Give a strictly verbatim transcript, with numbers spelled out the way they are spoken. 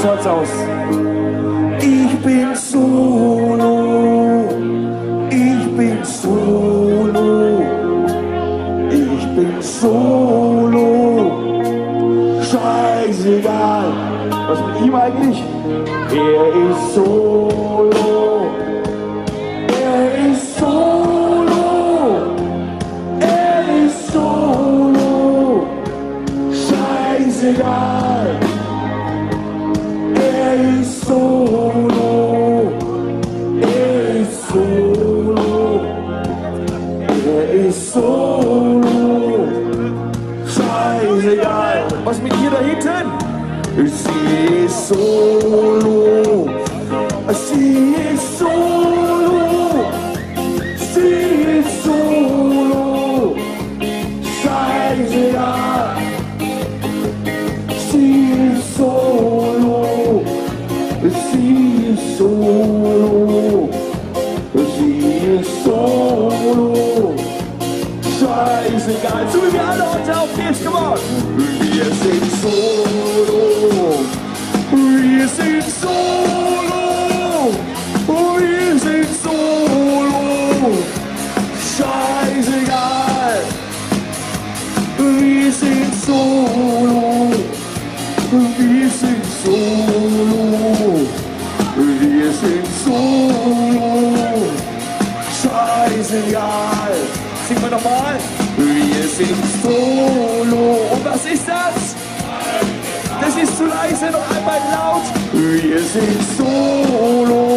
schaut's aus. Ich bin solo, ich bin solo, ich bin solo, scheißegal. Was mit ihm eigentlich? Er ist solo, er ist solo, er ist solo, scheißegal. Er ist solo, er ist solo, er ist solo, scheißegal. Was mit ihr da hinten? Sie ist solo, sie ist solo, sie ist solo, scheißegal. Sie ist solo, sie ist solo, sie ist solo, scheißegal. So wie wir alle heute auf geht's, come on. Wir sind solo, wir sind solo, wir sind solo, scheißegal. Wir sind solo, wir sind solo, wir sind solo, scheißegal. Singen wir nochmal. Wir sind solo. Und was ist das? Das ist zu leise, noch einmal laut. Wir sind solo.